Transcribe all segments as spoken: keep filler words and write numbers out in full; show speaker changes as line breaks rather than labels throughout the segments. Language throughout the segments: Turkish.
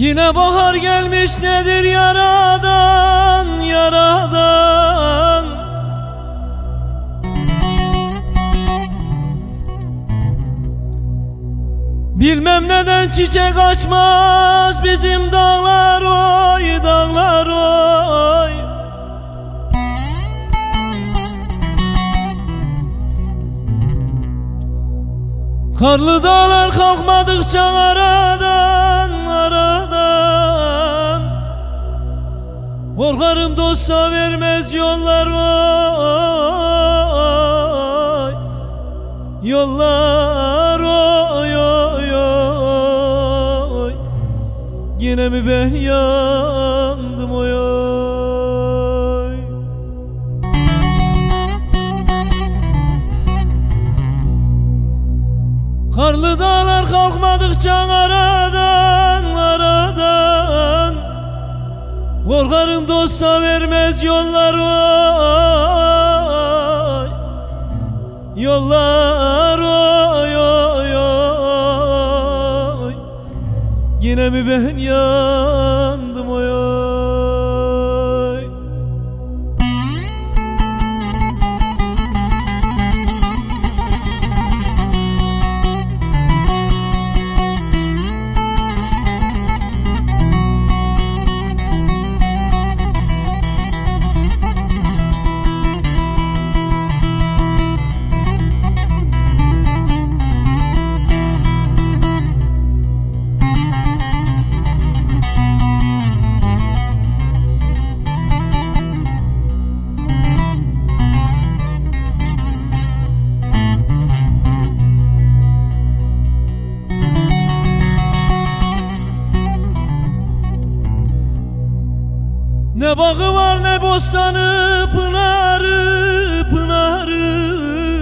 Yine bahar gelmiş nedir yaradan, yaradan. Bilmem neden çiçek açmaz bizim dağlar oy, dağlar oy. Karlı dağlar kalkmadıkça aradan, aradan. Korkarım dosta vermez yollar oy, yollar oy, oy, oy. Yine mi ben yandım oy, oy. Karlı dağlar kalkmadıkça aradan, aradan. Korkarım dosta vermez yollar oy, yollar oy, oy, oy. Yine mi ben yandım oy, oy. Ne bağı var ne bostanı, pınarı, pınarı.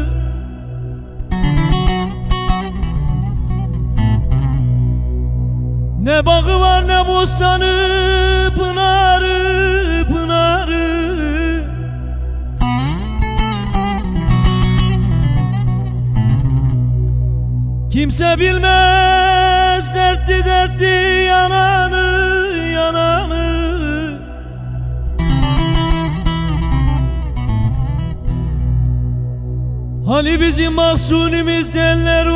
Ne bağı var ne bostanı, pınarı, pınarı. Kimse bilmez dertli dertli yananı, yananı. Hani bizim mahzunimiz derler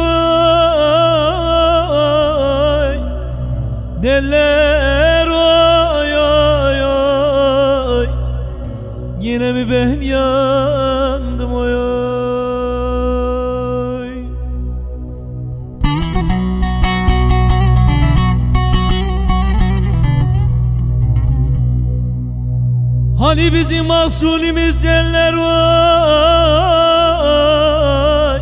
oy, derler oy, oy, oy. Yine mi ben yandım oy, oy. Hani bizim mahzunimiz derler oy,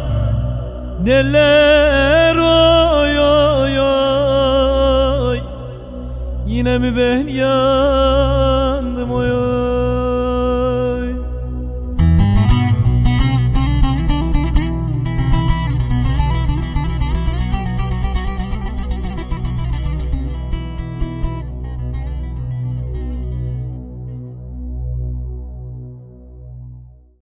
derler oy, oy, oy. Yine mi ben yandım oy, oy.